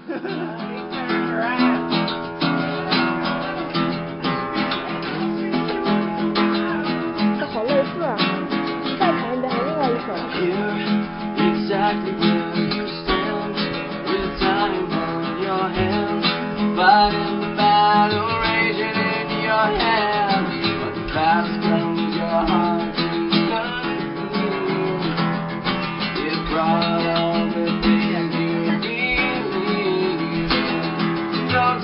这好类似啊！再弹一遍，还有另外一首。 Exactly where you stand, with time on your hands, fighting the battle raging in your head. But fast comes your heart to conceal. It brought all the things you believe in. Don't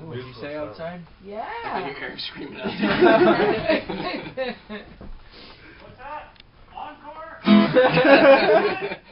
What'd you say outside? I Yeah. can hear Eric screaming out there. What's that? Encore?